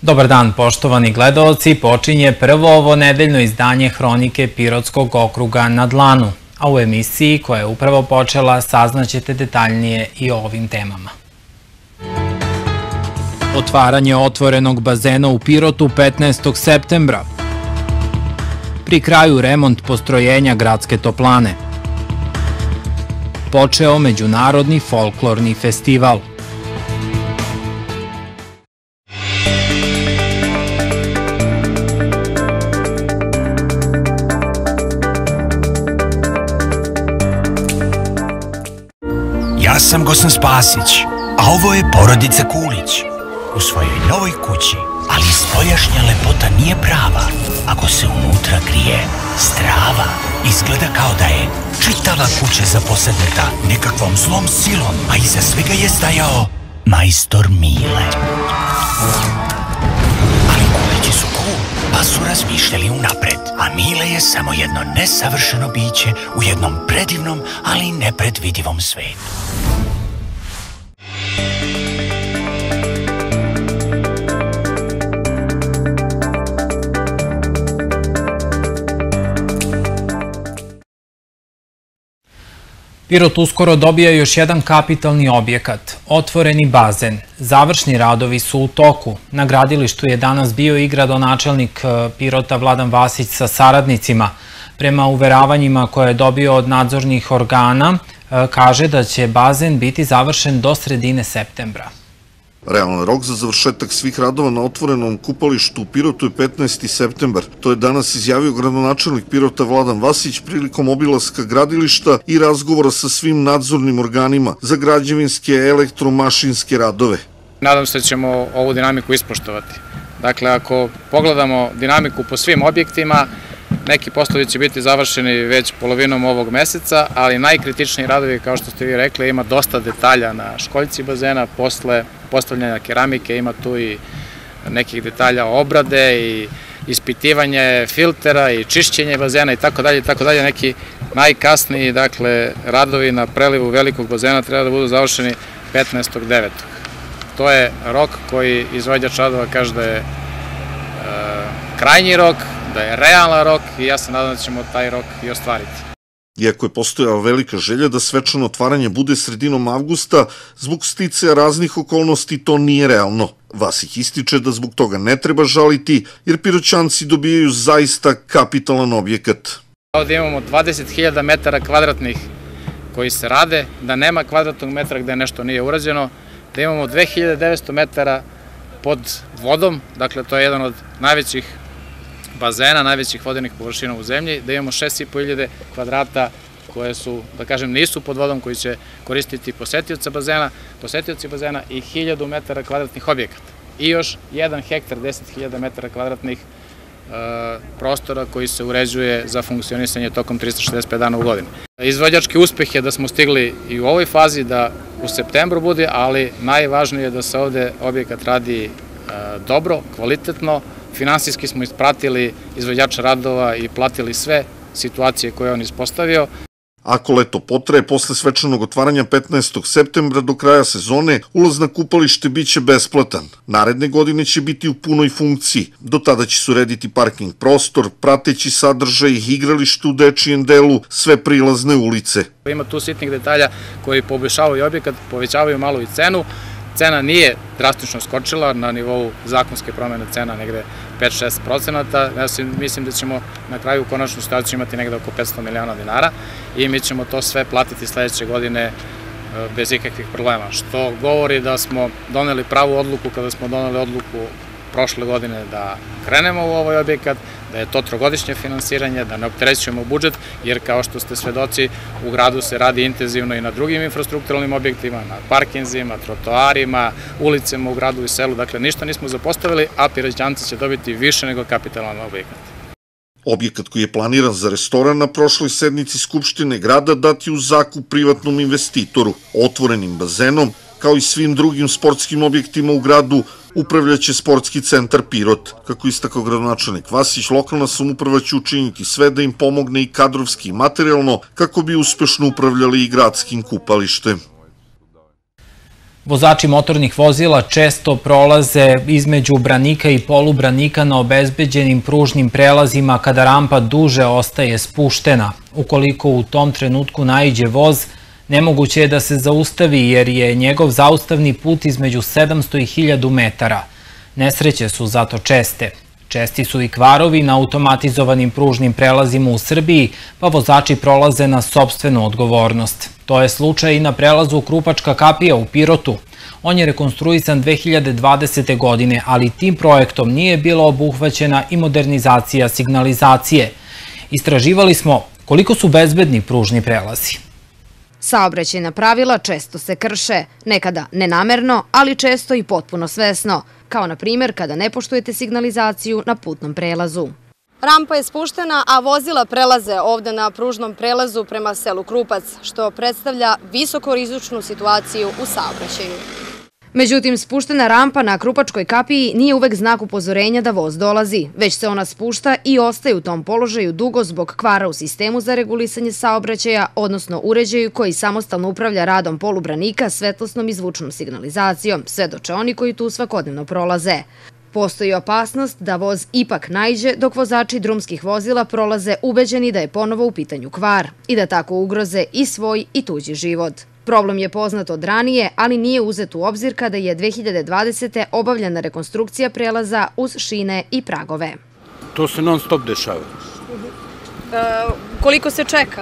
Dobar dan, poštovani gledaoci, počinje prvo ovo nedeljno izdanje Hronike Pirotskog okruga na dlanu, a u emisiji koja je upravo počela saznaćete detaljnije i o ovim temama. Otvaranje otvorenog bazena u Pirotu 15. septembra. Pri kraju remont postrojenja Gradske toplane. Počeo Međunarodni folklorni festival. Ja sam Gosan Spasić, a ovo je porodica Kulić. U svojoj novoj kući, ali spoljašnja lepota nije prava ako se unutra krije strava. Izgleda kao da je čitava kuća zaposedneta nekakvom zlom silom, a iza svega je stajao majstor Mile. Ali Kulići su cool, pa su razmišljali unapred, a Mile je samo jedno nesavršeno biće u jednom predivnom, ali nepredvidivom svetu. Pirot uskoro dobija još jedan kapitalni objekat, otvoreni bazen. Završni radovi su u toku. Na gradilištu je danas bio i gradonačelnik Pirota Vladan Vasić sa saradnicima. Prema uveravanjima koje je dobio od nadzornih organa, kaže da će bazen biti završen do sredine septembra. Realan rok za završetak svih radova na otvorenom kupalištu u Pirotu je 15. septembar. To je danas izjavio gradonačelnik Pirota Vladan Vasić prilikom obilaska gradilišta i razgovora sa svim nadzornim organima za građevinske, elektromašinske radove. Nadam se da ćemo ovu dinamiku ispoštovati. Dakle, ako pogledamo dinamiku po svim objektima, neki poslovi će biti završeni već polovinom ovog meseca, ali najkritičniji radovi, kao što ste vi rekli, ima dosta detalja na školjci bazena, posle postavljanja keramike, ima tu i nekih detalja obrade i ispitivanje filtera i čišćenje bazena i tako dalje, neki najkasniji, dakle, radovi na prelivu velikog bazena treba da budu završeni 15.9. To je rok koji izvođač radova kaže da je krajnji rok, da je realan rok i ja se nadam da ćemo taj rok i ostvariti. Iako je postojala velika želja da svečano otvaranje bude sredinom avgusta, zbog sticaja raznih okolnosti to nije realno. Vasić ističe da zbog toga ne treba žaliti, jer Piroćanci dobijaju zaista kapitalan objekat. Ovdje imamo 20.000 metara kvadratnih koji se rade, da nema kvadratnog metra gde nešto nije urađeno, da imamo 2900 metara pod vodom, dakle to je jedan od najvećih bazena, najvećih vodenih površina u zemlji, da imamo 6.500 kvadrata koje su, da kažem, nisu pod vodom, koji će koristiti posetioci bazena i 1000 metara kvadratnih objekata. I još 1 hektar, 10.000 metara kvadratnih prostora koji se uređuje za funkcionisanje tokom 365 dana u godini. Izvođački uspeh je da smo stigli i u ovoj fazi da u septembru bude, ali najvažnije je da se ovde objekat radi dobro, kvalitetno. Finansijski smo ispratili izvođača radova i platili sve situacije koje on ispostavio. Ako leto potraje, posle svečanog otvaranja 15. septembra do kraja sezone, ulaz na kupalište biće besplatan. Naredne godine će biti u punoj funkciji. Do tada će se urediti parking prostor, prateći sadržaj, igralište u dečijem delu, sve prilazne ulice. Ima tu sitnih detalja koji poboljšavaju objekat, povećavaju malo i cenu. Cena nije drastično skočila na nivou zakonske promene cena negde 5-6%. Ja mislim da ćemo na kraju u konačnu situaciju imati negde oko 500 miliona dinara i mi ćemo to sve platiti sledeće godine bez ikakvih problema. Što govori da smo doneli pravu odluku kada smo doneli odluku prošle godine da krenemo u ovaj objekat, da je to trogodišnje finansiranje, da ne opterećujemo budžet, jer kao što ste svedoci, u gradu se radi intenzivno i na drugim infrastrukturalnim objektima, na parkinzima, trotoarima, ulicama u gradu i selu, dakle ništa nismo zapostavili, a Piroćanci će dobiti više nego kapitalan objekat. Objekat koji je planiran za restoran na prošloj sednici Skupštine grada dat je u zakup privatnom investitoru. Otvorenim bazenom, kao i svim drugim sportskim objektima u gradu, upravljaće sportski centar Pirot. Kako istakao gradonačelnik Vasić, lokalna samouprava će učiniti sve da im pomogne i kadrovski i materijalno kako bi uspešno upravljali i gradskim kupalištem. Vozači motornih vozila često prolaze između branika i polubranika na obezbeđenim pružnim prelazima kada rampa duže ostaje spuštena. Ukoliko u tom trenutku naiđe voz, nemoguće je da se zaustavi jer je njegov zaustavni put između 700 i 1000 metara. Nesreće su zato česte. Česti su i kvarovi na automatizovanim pružnim prelazima u Srbiji, pa vozači prolaze na sopstvenu odgovornost. To je slučaj i na prelazu Krupačka kapija u Pirotu. On je rekonstruisan 2020. godine, ali tim projektom nije bila obuhvaćena i modernizacija signalizacije. Istraživali smo koliko su bezbedni pružni prelazi. Saobraćajna pravila često se krše, nekada nenamerno, ali često i potpuno svesno, kao na primjer kada ne poštujete signalizaciju na putnom prelazu. Rampa je spuštena, a vozila prelaze ovde na pružnom prelazu prema selu Krupac, što predstavlja visokorizičnu situaciju u saobraćaju. Međutim, spuštena rampa na Krupačkoj kapiji nije uvek znak upozorenja da voz dolazi, već se ona spušta i ostaje u tom položaju dugo zbog kvara u sistemu za regulisanje saobraćaja, odnosno uređaju koji samostalno upravlja radom polubranika, svetlosnom i zvučnom signalizacijom, svedoče oni koji tu svakodnevno prolaze. Postoji opasnost da voz ipak naiđe dok vozači drumskih vozila prolaze ubeđeni da je ponovo u pitanju kvar i da tako ugroze i svoj i tuđi život. Problem je poznat od ranije, ali nije uzet u obzir kada je 2020. obavljena rekonstrukcija prelaza uz šine i pragove. To se non stop dešava. Koliko se čeka?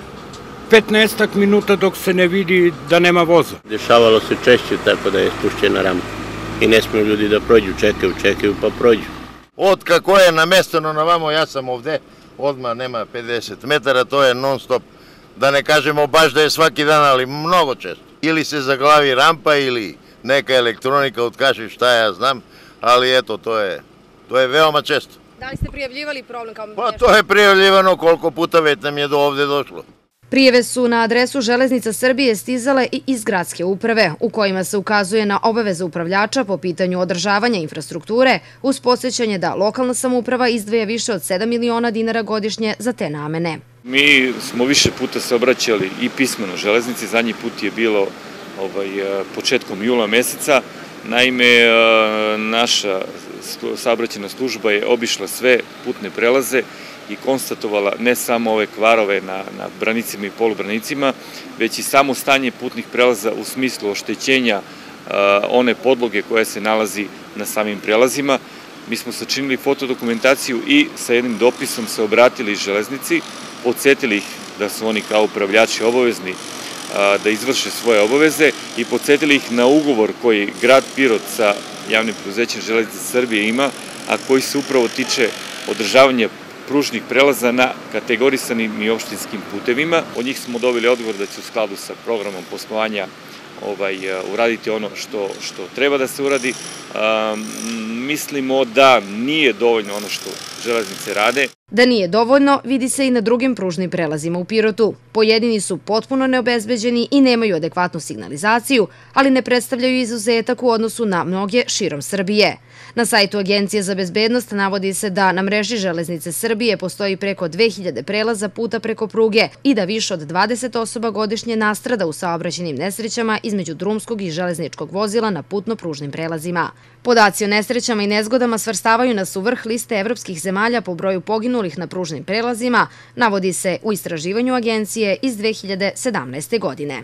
15 minuta dok se ne vidi da nema voza. Dešavalo se češće tako da je spuštena rampa i ne smiju ljudi da prođu, čekaju pa prođu. Od kako je namešteno na vamo, ja sam ovde, odmah nema 50 metara, to je non stop. Da ne kažemo baš da je svaki dan, ali mnogo često. Ili se zaglavi rampa ili neka elektronika otkaže, šta ja znam, ali eto, to je veoma često. Da li ste prijavljivali problem kao Pa to je prijavljivano koliko puta već nam je do ovde došlo. Prijave su na adresu Železnica Srbije stizale i iz gradske uprave, u kojima se ukazuje na obaveze upravljača po pitanju održavanja infrastrukture, uz podsjećanje da lokalna samouprava izdvaja više od 7 miliona dinara godišnje za te namene. Mi smo više puta se obraćali i pismeno železnici, zadnji put je bilo početkom jula meseca. Naime, naša saobraćajna služba je obišla sve putne prelaze i konstatovala ne samo ove kvarove na branicima i polubranicima, već i samo stanje putnih prelaza u smislu oštećenja one podloge koja se nalazi na samim prelazima. Mi smo sačinili fotodokumentaciju i sa jednim dopisom se obratili železnici, podsjetili ih da su oni kao upravljači obavezni da izvrše svoje obaveze i podsjetili ih na ugovor koji grad Pirot sa javnim preduzećem Železnice Srbije ima, a koji se upravo tiče održavanja pružnih prelaza na kategorisanim i opštinskim putevima. Od njih smo dobili odgovor da će u skladu sa programom poslovanja uraditi ono što treba da se uradi. Mislimo da nije dovoljno ono što železnice rade. Da nije dovoljno vidi se i na drugim pružnim prelazima u Pirotu. Pojedini su potpuno neobezbeđeni i nemaju adekvatnu signalizaciju, ali ne predstavljaju izuzetak u odnosu na mnoge širom Srbije. Na sajtu Agencije za bezbednost navodi se da na mreži Železnice Srbije postoji preko 2000 prelaza puta preko pruge i da više od 20 osoba godišnje nastrada u saobraćajnim nesrećama između drumskog i železničkog vozila na putno-pružnim prelazima. Podaci o nesrećama i nezgodama svrstavaju nas u vrh liste evropskih zemalja po broju poginulih na pružnim prelazima, navodi se u istraživanju agencije iz 2017. godine.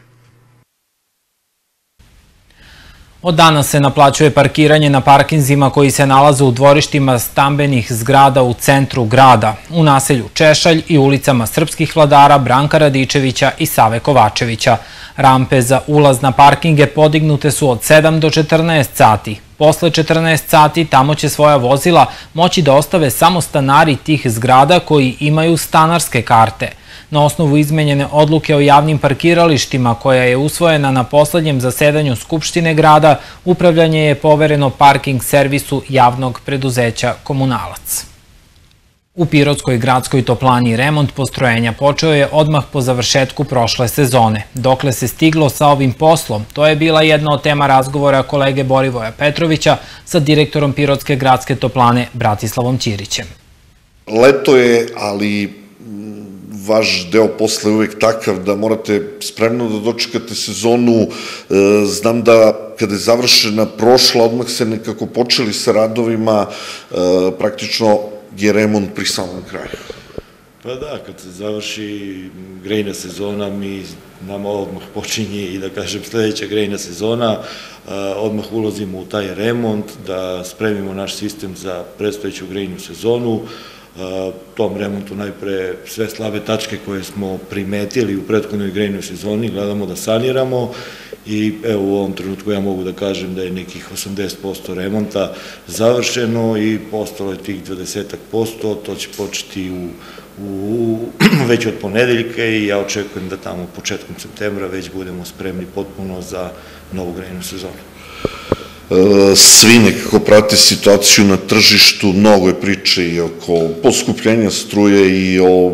Od danas se naplaćuje parkiranje na parkinzima koji se nalaze u dvorištima stambenih zgrada u centru grada, u naselju Češalj i ulicama srpskih vladara Branka Radičevića i Save Kovačevića. Rampe za ulaz na parkinge podignute su od 7 do 14 sati. Posle 14 sati tamo će svoja vozila moći da ostave samo stanari tih zgrada koji imaju stanarske karte. Na osnovu izmenjene odluke o javnim parkiralištima koja je usvojena na poslednjem zasedanju Skupštine grada, upravljanje je povereno parking servisu javnog preduzeća Komunalac. U Pirotskoj gradskoj toplani remont postrojenja počeo je odmah po završetku prošle sezone. Dokle se stiglo sa ovim poslom, to je bila jedna od tema razgovora kolege Borivoja Petrovića sa direktorom Pirotske gradske toplane Bratislavom Ćirićem. Leto je, ali vaš deo posla je uvek takav da morate spremno da dočekate sezonu. Znam da kada je završena prošla, odmah se nekako počeli sa radovima, praktično je remont pri samom kraju. Pa da, kad se završi grejna sezona, nama odmah počinje i da kažem sledeća grejna sezona, odmah ulazimo u taj remont, da spremimo naš sistem za predstojeću grejnu sezonu. Tom remontu najpre sve slabe tačke koje smo primetili u prethodnoj grejnoj sezoni gledamo da saniramo i evo u ovom trenutku ja mogu da kažem da je nekih 80% remonta završeno i ostalo je tih 20%, to će početi već od ponedeljka i ja očekujem da tamo početkom septembra već budemo spremni potpuno za novu grejnu sezonu. Svi nekako prate situaciju na tržištu, mnogo je priče i oko poskupljenja struje i o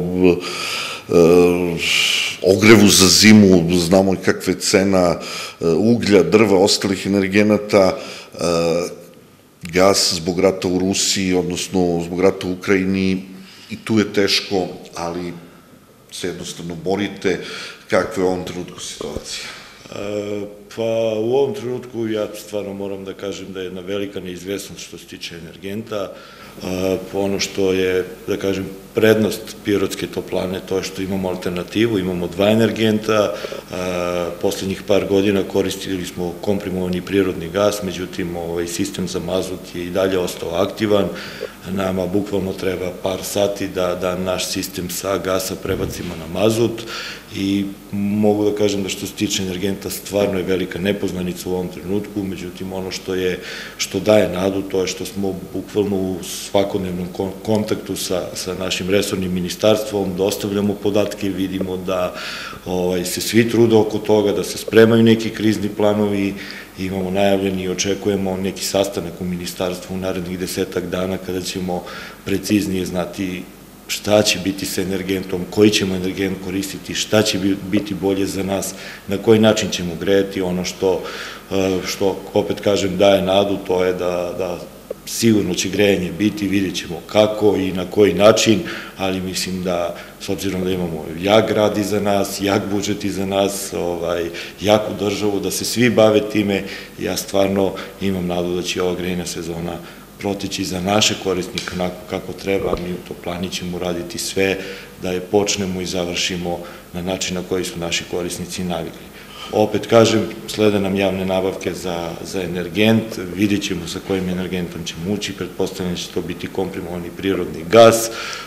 ogrevu za zimu, znamo i kakva je cena uglja, drva, ostalih energenata, gas zbog rata u Rusiji, odnosno zbog rata u Ukrajini, i tu je teško, ali se jednostavno borite. Kakva je u ovom trenutku situacija? Pa u ovom trenutku ja stvarno moram da kažem da je jedna velika neizvesnost što se tiče energenta. Ono što je, da kažem, prednost Pirotske toplane, to je što imamo alternativu, imamo dva energenta, poslednjih par godina koristili smo komprimovani prirodni gas, međutim sistem za mazut je i dalje ostao aktivan, nama bukvalno treba par sati da naš sistem sa gasa prebacimo na mazut i mogu da kažem da što se tiče energenta stvarno je velika nepoznanica u ovom trenutku, međutim ono što daje nadu to je što smo bukvalno u svakodnevnom kontaktu sa našim resornim ministarstvom, dostavljamo podatke i vidimo da se svi trude oko toga, da se spremaju neki krizni planovi, imamo najavljeni i očekujemo neki sastanak u ministarstvu u narednih 10 dana kada ćemo preciznije znati šta će biti sa energentom, koji ćemo energent koristiti, šta će biti bolje za nas, na koji način ćemo grejati. Ono što opet kažem daje nadu, to je da sigurno će grejanje biti, vidjet ćemo kako i na koji način, ali mislim da s obzirom da imamo jak grad iza nas, jak budžet iza nas, jaku državu, da se svi bave time, ja stvarno imam nadu da će ova grejna sezona proteći za naše korisnike onako kako treba, mi u toplani ćemo raditi sve da je počnemo i završimo na način na koji su naši korisnici navikli. Opet kažem, slede nam javne nabavke za energent, vidjet ćemo sa kojim energentom ćemo ući, pretpostavljam da će to biti komprimovani prirodni gas,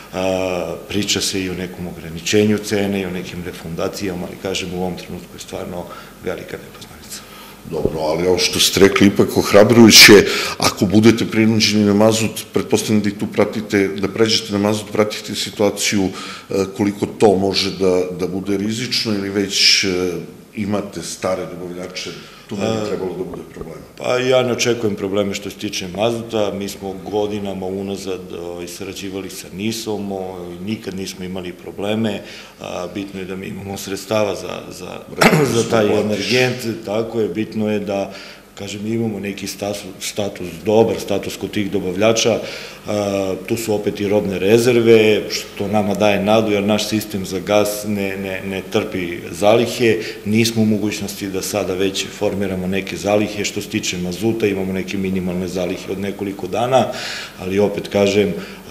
priča se i o nekom ograničenju cene i o nekim refundacijama, ali kažem u ovom trenutku je stvarno velika nepoznanica. Dobro, ali ovo što ste rekli ipak ohrabrujuće, ako budete prinuđeni na mazut, pretpostavljam da i tu pratite, da pređete na mazut, pratite situaciju koliko to može da bude rizično ili već imate stare dobavljače, tu ne bi trebalo da bude problema. Pa ja ne očekujem probleme što se tiče mazuta, mi smo godinama unazad sarađivali sa NIS-om i nikad nismo imali probleme, bitno je da mi imamo sredstava za taj energent, tako je, bitno je da kažem, imamo neki status, dobar status kod tih dobavljača, tu su opet i robne rezerve, što nama daje nadu, jer naš sistem za gas ne trpi zalihe, nismo u mogućnosti da sada već formiramo neke zalihe, što se tiče mazuta, imamo neke minimalne zalihe od nekoliko dana, ali opet kažem,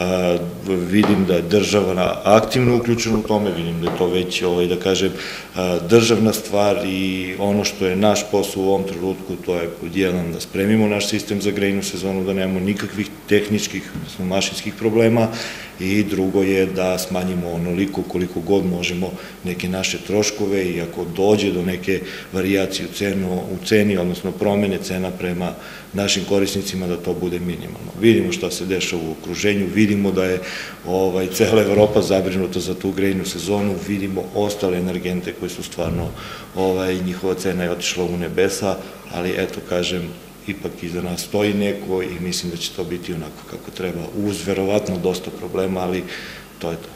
vidim da je država aktivno uključena u tome, vidim da je to već, da kažem, državna stvar i ono što je naš posao u ovom trenutku, to je pod jedan da spremimo naš sistem za grejnu sezonu, da nemamo nikakvih tehničkih, mašinskih problema i drugo je da smanjimo onoliko koliko god možemo neke naše troškove i ako dođe do neke varijacije u ceni, odnosno promene cena prema našim korisnicima, da to bude minimalno. Vidimo šta se dešava u okruženju, vidimo da je cela Evropa zabrinuta za tu grejnu sezonu, vidimo ostale energente koji su stvarno, njihova cena je otišla u nebesa, ali eto, kažem, ipak iza nas stoji neko i mislim da će to biti onako kako treba, uz verovatno dosta problema, ali to je to.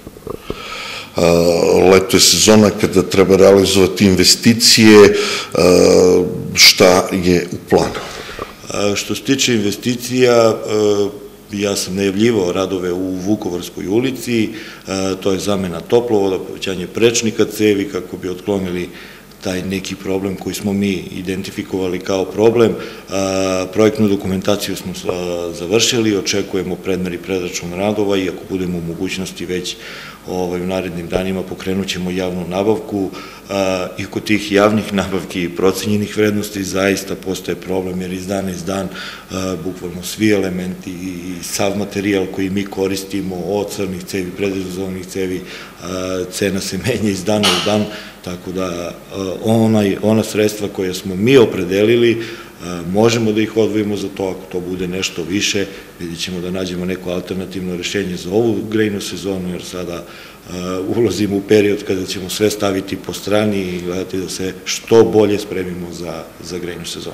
Leto je sezona kada treba realizovati investicije, šta je u planu? Što se tiče investicija, ja sam najavljivao radove u Vukovarskoj ulici, to je zamena toplovoda, povećanje prečnika cevi kako bi otklonili taj neki problem koji smo mi identifikovali kao problem. Projektnu dokumentaciju smo završili, očekujemo predmer i predračun radova i ako budemo u mogućnosti već u narednim danima pokrenut ćemo javnu nabavku i kod tih javnih nabavki i procenjenih vrednosti zaista postoje problem jer iz dana iz dan bukvalno svi elementi i sav materijal koji mi koristimo od crnih cevi, predizolovanih cevi, cena se menja iz dana u dan, tako da ona sredstva koje smo mi opredelili možemo da ih odvojimo za to, ako to bude nešto više, vidjet ćemo da nađemo neko alternativno rešenje za ovu grejnu sezonu, jer sada ulazimo u period kada ćemo sve staviti po strani i gledati da se što bolje spremimo za grejnu sezonu.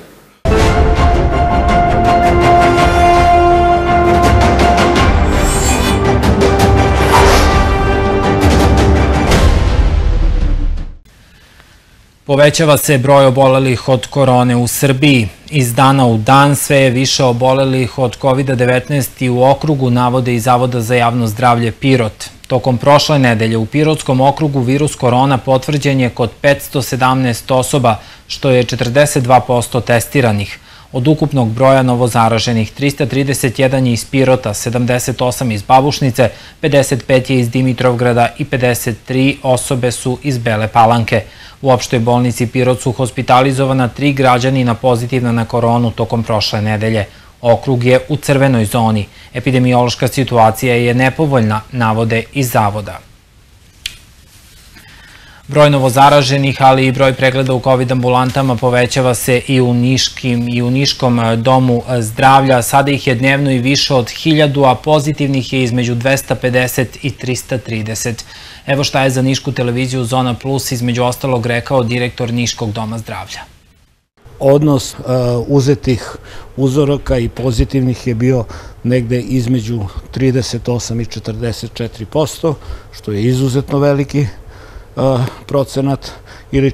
Povećava se broj obolelih od korone u Srbiji. Iz dana u dan sve je više obolelih od COVID-19 i u okrugu, navode iz Zavoda za javno zdravlje Pirot. Tokom prošle nedelje u Pirotskom okrugu virus korona potvrđen je kod 517 osoba, što je 42% testiranih. Od ukupnog broja novozaraženih, 331 je iz Pirota, 78 iz Babušnice, 55 je iz Dimitrovgrada i 53 osobe su iz Bele Palanke. U opštoj bolnici Pirot su hospitalizovana 3 građanina pozitivna na koronu tokom prošle nedelje. Okrug je u crvenoj zoni. Epidemiološka situacija je nepovoljna, navode iz Zavoda. Broj novozaraženih, ali i broj pregleda u COVID ambulantama povećava se i u Niškom domu zdravlja. Sada ih je dnevno i više od 1000, a pozitivnih je između 250 i 330. Evo šta je za Nišku televiziju Zona Plus između ostalog rekao direktor Niškog doma zdravlja. Odnos uzetih uzoraka i pozitivnih je bio negde između 38 i 44%, što je izuzetno veliki procenat, ili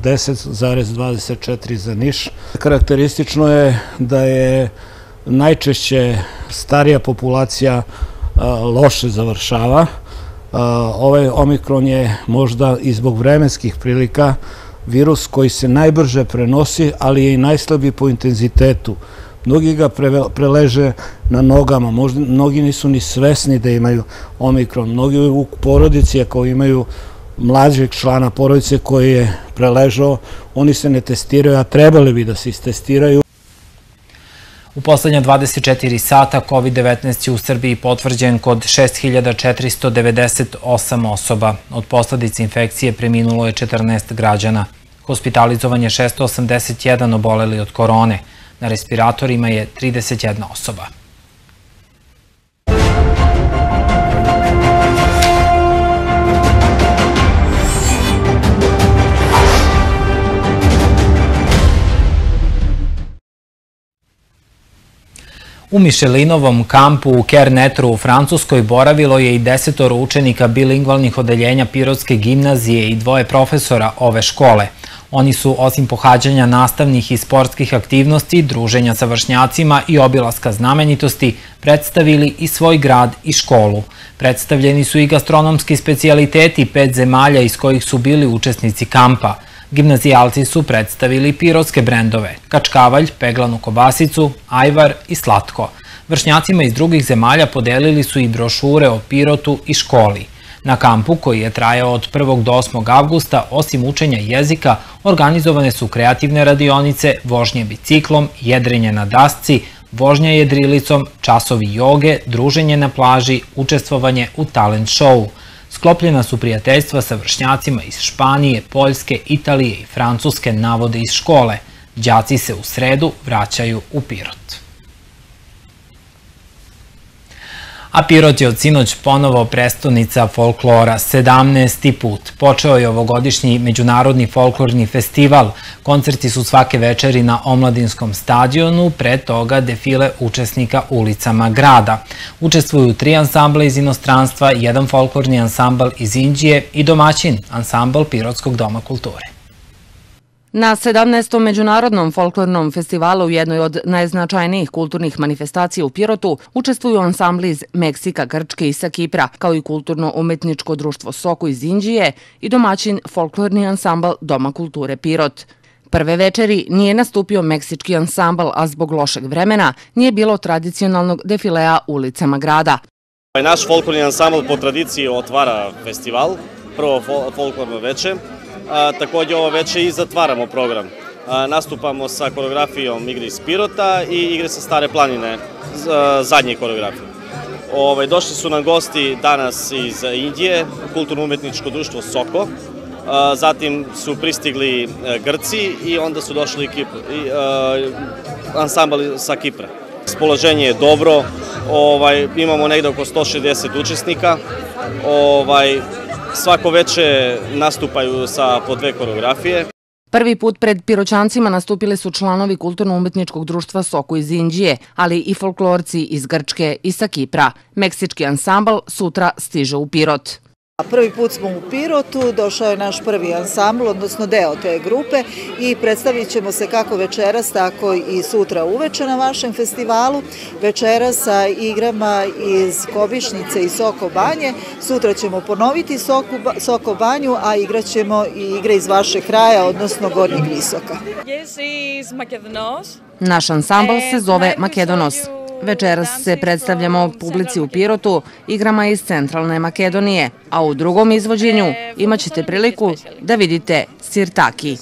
40,24 za Niš. Karakteristično je da je najčešće starija populacija loše završava. Ovaj omikron je možda i zbog vremenskih prilika virus koji se najbrže prenosi, ali je i najslabiji po intenzitetu. Mnogi ga preleže na nogama, mnogi nisu ni svesni da imaju omikron. Mnogi u porodici, ako imaju mlađeg člana porodice koji je preležao, oni se ne testiraju, a trebali bi da se istestiraju. U poslednja 24 sata COVID-19 je u Srbiji potvrđen kod 6498 osoba. Od posledica infekcije preminulo je 14 građana. Hospitalizovan je 681 oboleli od korone. Na respiratorima je 31 osoba. U Mišelinovom kampu u Kernetru u Francuskoj boravilo je i 10 učenika bilingvalnih odeljenja Pirotske gimnazije i 2 profesora ove škole. Oni su, osim pohađanja nastavnih i sportskih aktivnosti, druženja sa vršnjacima i obilaska znamenitosti, predstavili i svoj grad i školu. Predstavljeni su i gastronomski specijaliteti 5 zemalja iz kojih su bili učesnici kampa. Gimnazijalci su predstavili pirotske brendove, kačkavalj, peglanu kobasicu, ajvar i slatko. Vršnjacima iz drugih zemalja podelili su i brošure o Pirotu i školi. Na kampu, koji je trajao od 1. do 8. avgusta, osim učenja jezika, organizovane su kreativne radionice, vožnje biciklom, jedrenje na dasci, vožnja jedrilicom, časovi joge, druženje na plaži, učestvovanje u talent showu. Sklopljena su prijateljstva sa vršnjacima iz Španije, Poljske, Italije i Francuske, navode iz škole. Đaci se u sredu vraćaju u Pirot. A Pirot je od sinoć ponovo prestonica folklora, 17. put. Počeo je ovogodišnji Međunarodni folklorni festival. Koncerti su svake večeri na Omladinskom stadionu, pre toga defile učesnika ulicama grada. Učestvuju 3 ansambla iz inostranstva, 1 folklorni ansambl iz Inđije i domaćin, ansambl Pirotskog doma kulture. Na 17. Međunarodnom folklornom festivalu, u jednoj od najznačajnijih kulturnih manifestacija u Pirotu, učestvuju ansambli iz Meksika, Grčke i sa Kipra, kao i kulturno-umetničko društvo Soko iz Indije i domaćin folklorni ansambl Doma kulture Pirot. Prve večeri nije nastupio meksički ansambl, a zbog lošeg vremena nije bilo tradicionalnog defilea ulicama grada. Naš folklorni ansambl po tradiciji otvara festival, prvo folklorno veče. Također ovo veče i zatvaramo program. Nastupamo sa koreografijom igre iz Pirota i igre sa Stare planine, zadnje koreografije. Došli su nam gosti danas iz Indije, kulturno-umetničko društvo Soko, zatim su pristigli Grci i onda su došli ansambl sa Kipra. Raspoloženje je dobro, imamo negde oko 160 učesnika. Svako veče nastupaju sa po 2 koreografije. Prvi put pred Piroćancima nastupili su članovi kulturno-umetničkog društva Soko iz Indije, ali i folklorci iz Grčke i sa Kipra. Meksički ansambl sutra stiže u Pirot. Prvi put smo u Pirotu, došao je naš prvi ansambl, odnosno deo te grupe i predstavit ćemo se kako večeras, tako i sutra uveče na vašem festivalu. Večeras sa igrama iz Kobišnice i Soko Banje, sutra ćemo ponoviti Soko Banju, a igrat ćemo i igre iz vašeg kraja, odnosno Gornjeg Visoka. Naš ansambl se zove Makedonos. Večeras se predstavljamo publici u Pirotu igrama iz Centralne Makedonije, a u drugom izvođenju imat ćete priliku da vidite sirtaki.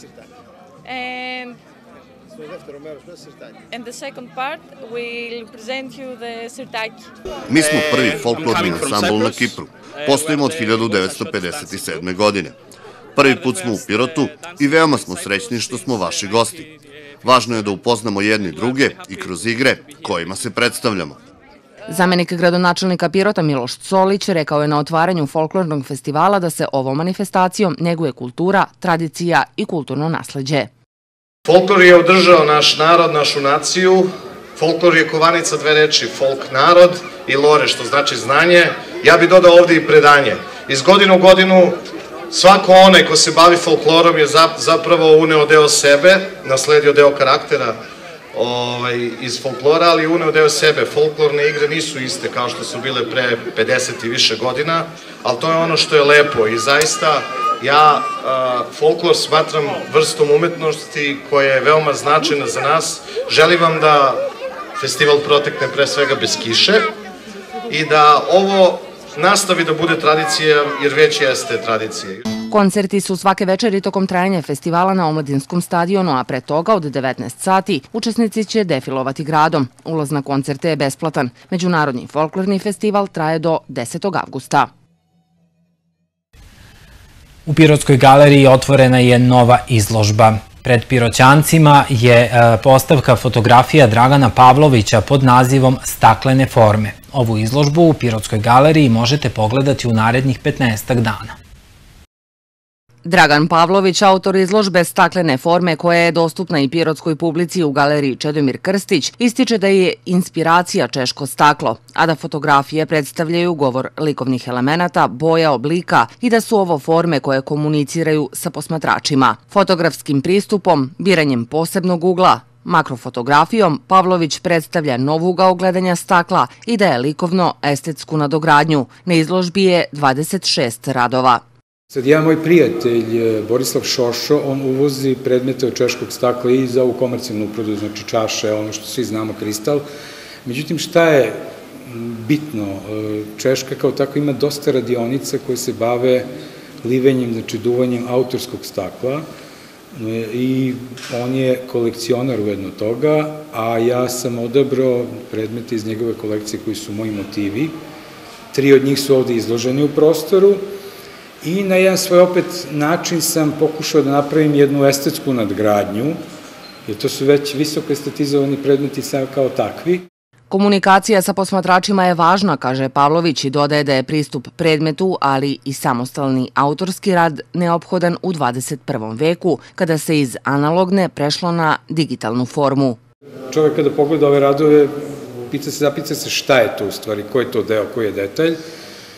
Mi smo prvi folklorni ansambl na Kipru. Postojimo od 1957. godine. Prvi put smo u Pirotu i veoma smo srećni što smo vaši gosti. Važno je da upoznamo jedni druge i kroz igre kojima se predstavljamo. Zamenik gradonačelnika Pirota Miloš Solić rekao je na otvaranju folklornog festivala da se ovom manifestacijom neguje kultura, tradicija i kulturno nasleđe. Folklor je održao naš narod, našu naciju. Folklor je kovanica dve reči, folk narod i lore, što znači znanje. Ja bih dodao ovdje i predanje. Iz godine u godinu svako onaj ko se bavi folklorom je zapravo uneo deo sebe, nasledio deo karaktera iz folklora, ali uneo deo sebe. Folklorne igre nisu iste kao što su bile pre 50 i više godina, ali to je ono što je lepo i zaista ja folklor smatram vrstom umetnosti koja je veoma značajna za nas. Želim vam da festival protekne pre svega bez kiše i da ovo nastavi da bude tradicija, jer već jeste tradicija. Koncerti su svake večeri tokom trajanja festivala na Omladinskom stadionu, a pre toga od 19 sati učesnici će defilovati gradom. Ulaz na koncerte je besplatan. Međunarodni folklorni festival traje do 10. avgusta. U Pirotskoj galeriji otvorena je nova izložba. Pred Piroćancima je postavka fotografija Dragana Pavlovića pod nazivom Staklene forme. Ovu izložbu u Pirotskoj galeriji možete pogledati u narednih 15 dana. Dragan Pavlović, autor izložbe Staklene forme koja je dostupna i pirotskoj publici u galeriji Čedomir Krstić, ističe da je inspiracija češko staklo, a da fotografije predstavljaju govor likovnih elemenata, boja, oblika i da su ovo forme koje komuniciraju sa posmatračima. Fotografskim pristupom, biranjem posebnog ugla, makrofotografijom, Pavlović predstavlja nov ugao gledanja stakla i daje likovno-estetsku nadogradnju. Na izložbi je 26 radova. Sad jedan moj prijatelj, Borislav Šošo, on uvozi predmete od češkog stakla i za ovu komercijalnu uprodu, znači čaše, ono što svi znamo, kristal. Međutim, šta je bitno? Češka kao tako ima dosta radionica koje se bave livenjem, znači duvanjem autorskog stakla i on je kolekcionar ujedno toga, a ja sam odabrao predmete iz njegove kolekcije koji su moji motivi. 3 od njih su ovde izloženi u prostoru. I na jedan svoj opet način sam pokušao da napravim jednu estetsku nadgradnju, jer to su već visoko estetizovani predmeti kao takvi. Komunikacija sa posmatračima je važna, kaže Pavlović, i dodaje da je pristup predmetu, ali i samostalni autorski rad neophodan u 21. veku, kada se iz analogne prešlo na digitalnu formu. Čovek kada pogleda ove radove, zapita se šta je to u stvari, koji je to deo, koji je detalj.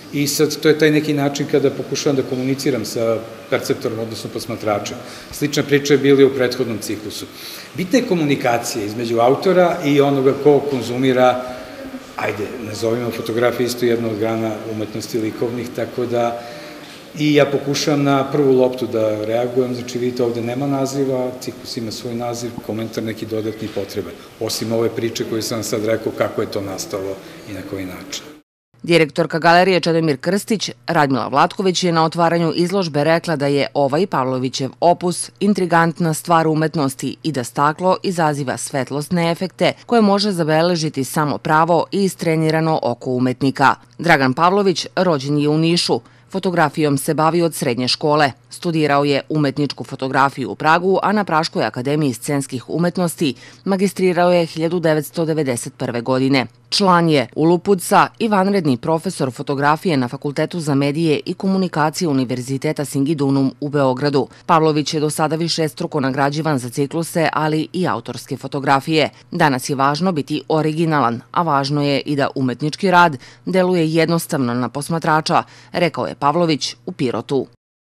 I sad to je taj neki način kada pokušavam da komuniciram sa perceptorom, odnosno posmatračem. Slična priča je bila u prethodnom ciklusu. Bitna je komunikacija između autora i onoga ko konzumira, ajde, nazovimo fotografiju isto jedna od grana umetnosti likovnih, tako da i ja pokušavam na prvu loptu da reagujem, znači vidite ovde nema naziva, ciklus ima svoj naziv, komentar neki dodatni potrebe, osim ove priče koje sam sad rekao kako je to nastalo i na koji način. Direktorka galerije Čedomir Krstić, Radmila Vlatković, je na otvaranju izložbe rekla da je ovaj Pavlovićev opus intrigantna stvar umetnosti i da staklo izaziva svetlosne efekte koje može zabeležiti samo pravo i istrenirano oko umetnika. Dragan Pavlović rođen je u Nišu. Fotografijom se bavi od srednje škole. Studirao je umetničku fotografiju u Pragu, a na Praškoj akademiji scenskih umetnosti magistrirao je 1991. godine. Član je Ulupudsa i vanredni profesor fotografije na Fakultetu za medije i komunikacije Univerziteta Singidunum u Beogradu. Pavlović je do sada višestruko nagrađivan za cikluse, ali i autorske fotografije. Danas je važno biti originalan, a važno je i da umetnički rad deluje jednostavno na posmatrača, rekao je Pavlović u Pirotu.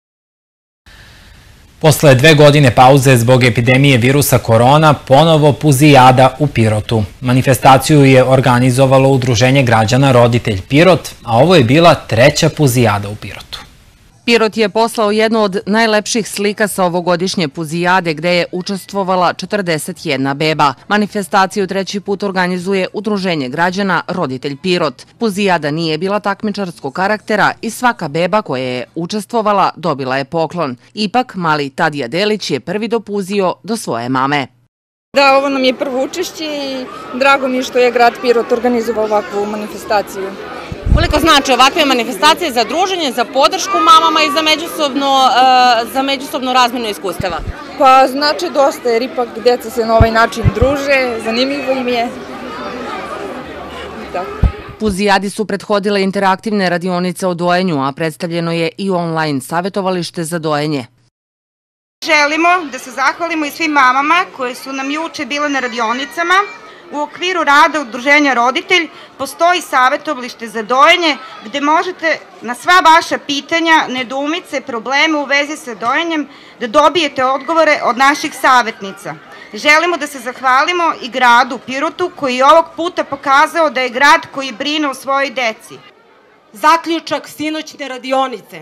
Posle 2 godine pauze zbog epidemije virusa korona, ponovo Puzijada u Pirotu. Manifestaciju je organizovalo Udruženje građana Roditelj Pirot, a ovo je bila 3. Puzijada u Pirotu. Pirot je poslao jednu od najlepših slika sa ovogodišnje Puzijade gde je učestvovala 41 beba. Manifestaciju 3. put organizuje Udruženje građana Roditelj Pirot. Puzijada nije bila takmičarskog karaktera i svaka beba koja je učestvovala dobila je poklon. Ipak, mali Tadija Delić je prvi dopuzio do svoje mame. Da, ovo nam je prvo učešće i drago mi je što je grad Pirot organizovao ovakvu manifestaciju. Koliko znači ovakve manifestacije za druženje, za podršku mamama i za međusobnu razmenu iskustava? Pa znači dosta, jer ipak deca se na ovaj način druže, zanimljivo im je. Puzijadi su prethodile interaktivne radionice o dojenju, a predstavljeno je i online savjetovalište za dojenje. Želimo da se zahvalimo i svim mamama koje su nam juče bile na radionicama. U okviru rada Udruženja Roditelj postoji savjetovalište za dojenje gde možete na sva vaša pitanja, nedoumice, probleme u vezi sa dojenjem da dobijete odgovore od naših savjetnica. Želimo da se zahvalimo i gradu Pirotu koji je ovog puta pokazao da je grad koji brine o svojoj deci. Zaključak sinoćne radionice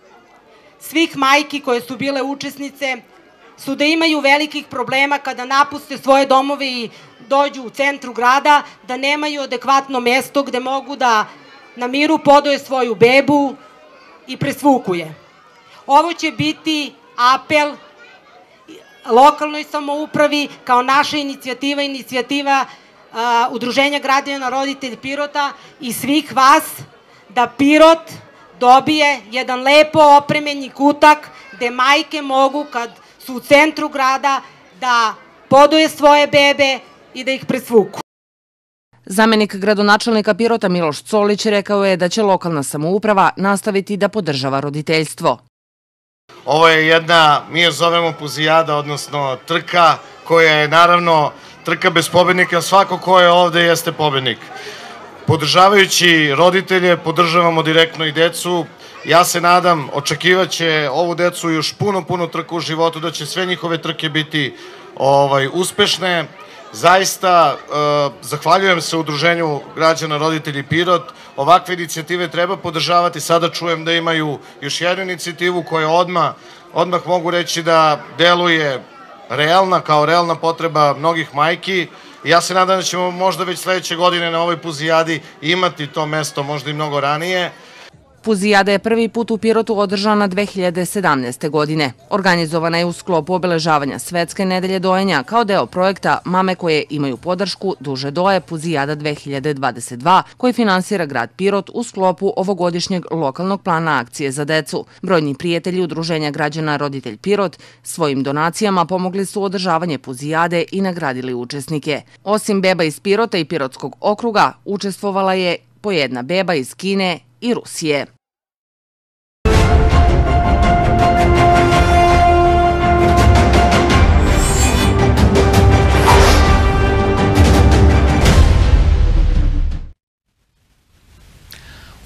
svih majki koje su bile učesnice su da imaju velikih problema kada napuste svoje domove i dođu u centru grada, da nemaju adekvatno mesto gde mogu da na miru podoje svoju bebu i presvukuje. Ovo će biti apel lokalnoj samoupravi kao naša inicijativa Udruženja građana Roditelj Pirota i svih vas da Pirot dobije jedan lepo opremljeni kutak gde majke mogu kad su u centru grada da podoje svoje bebe i da ih presvuku. Zamenik gradonačelnika Pirota Miloš Colić rekao je da će lokalna samouprava nastaviti da podržava roditeljstvo. Ovo je jedna, mi je zovemo Puzijada, odnosno trka koja je naravno trka bez pobednika, svako ko je ovde jeste pobednik. Podržavajući roditelje, podržavamo direktno i decu. Ja se nadam, očekivaće ovu decu još puno trku u životu, da će sve njihove trke biti uspešne. Zaista, zahvaljujem se Udruženju građana Roditelji Pirot. Ovakve inicijative treba podržavati. Sada čujem da imaju još jednu inicijativu koja odmah mogu reći da deluje realna, kao realna potreba mnogih majki. Ja se nadam da ćemo možda već sledeće godine na ovoj Puzijadi imati to mesto, možda i mnogo ranije. Puzijada je prvi put u Pirotu održana 2017. godine. Organizovana je u sklopu obeležavanja Svetske nedelje dojenja kao deo projekta Mame koje imaju podršku Duže doje Puzijada 2022 koji finansira grad Pirot u sklopu ovogodišnjeg lokalnog plana akcije za decu. Brojni prijatelji Udruženja građana Roditelj Pirot svojim donacijama pomogli su održavanje Puzijade i nagradili učesnike. Osim beba iz Pirota i Pirotskog okruga, učestvovala je po jedna beba iz Kine i Rusije.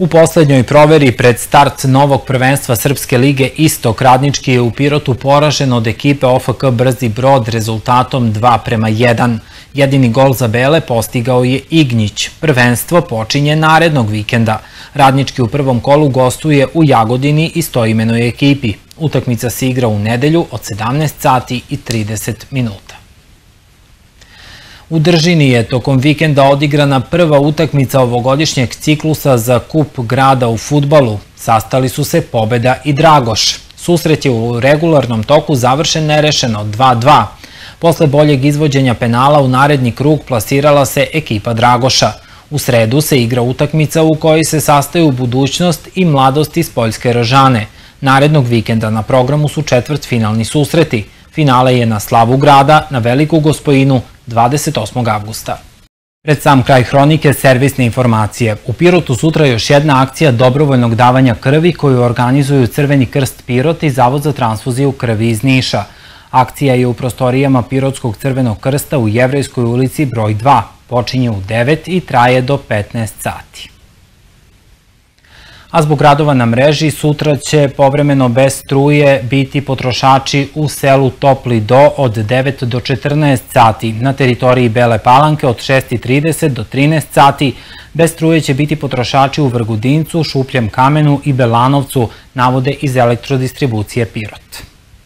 U poslednjoj proveri pred start novog prvenstva Srpske lige Istok, Radnički je u Pirotu poražen od ekipe OFK Brzi Brod rezultatom 2:1. Jedini gol za Bele postigao je Ignjić. Prvenstvo počinje narednog vikenda. Radnički u prvom kolu gostuje u Jagodini istoimenoj ekipi. Utakmica se igra u nedelju od 17:30. U Držini je tokom vikenda odigrana prva utakmica ovogodišnjeg ciklusa za Kup grada u fudbalu. Sastali su se Pobeda i Dragoš. Susret je u regularnom toku završen nerešeno 2:2. Posle boljeg izvođenja penala u naredni krug plasirala se ekipa Dragoša. U sredu se igra utakmica u kojoj se sastaju Budućnost i Mladost iz Poljske Rožane. Narednog vikenda na programu su četvrtfinalni susreti. Finale je na slavu grada na Veliku Gospojinu 28. avgusta. Pred sam kraj hronike servisne informacije. U Pirotu sutra još jedna akcija dobrovoljnog davanja krvi koju organizuju Crveni krst Pirot i Zavod za transfuziju krvi iz Niša. Akcija je u prostorijama Pirotskog crvenog krsta u Jevrejskoj ulici broj 2. Počinje u 9 i traje do 15 sati. A zbog radova na mreži, sutra će povremeno bez struje biti potrošači u selu Topli Do od 9 do 14 sati. Na teritoriji Bele Palanke od 6:30 do 13 sati. Bez struje će biti potrošači u Vrgudincu, Šupljem kamenu i Belanovcu, navode iz Elektrodistribucije Pirot.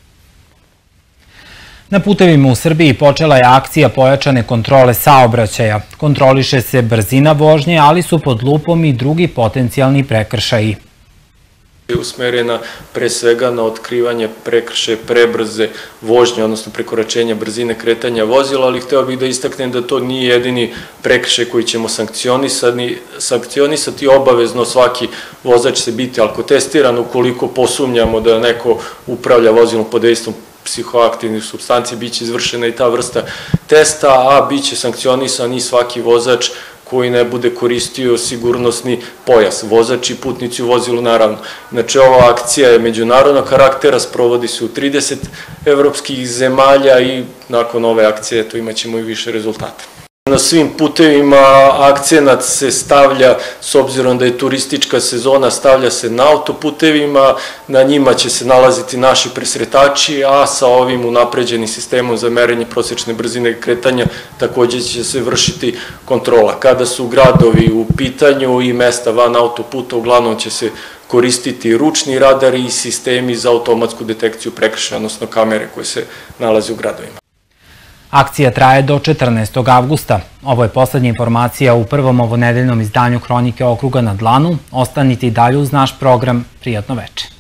Na putevima u Srbiji počela je akcija pojačane kontrole saobraćaja. Kontroliše se brzina vožnje, ali su pod lupom i drugi potencijalni prekršaji. Je usmerena pre svega na otkrivanje prekršaja prebrze vožnje, odnosno prekoračenja brzine kretanja vozila, ali hteo bih da istaknem da to nije jedini prekršaj koji ćemo sankcionisati. Obavezno svaki vozač se biti alkotestiran ukoliko posumnjamo da neko upravlja vozilom pod dejstvom psihoaktivnih supstanci, biće izvršena i ta vrsta testa, a biće sankcionisan i svaki vozač koji ne bude koristio sigurnosni pojas. Vozač i putnici u vozilu naravno. Znači, ova akcija je međunarodnog karaktera, sprovodi se u 30 evropskih zemalja i nakon ove akcije imat ćemo i više rezultata. Na svim putevima akcenat se stavlja, s obzirom da je turistička sezona, stavlja se na autoputevima, na njima će se nalaziti naši presretači, a sa ovim unapređenim sistemom za merenje prosečne brzine kretanja takođe će se vršiti kontrola. Kada su gradovi u pitanju i mesta van autoputa, uglavnom će se koristiti ručni radari i sistemi za automatsku detekciju prekršaja, odnosno kamere koje se nalaze u gradovima. Akcija traje do 14. avgusta. Ovo je poslednja informacija u prvom ovonedeljnom izdanju Hronike okruga na dlanu. Ostanite i dalje uz naš program. Prijatno veče.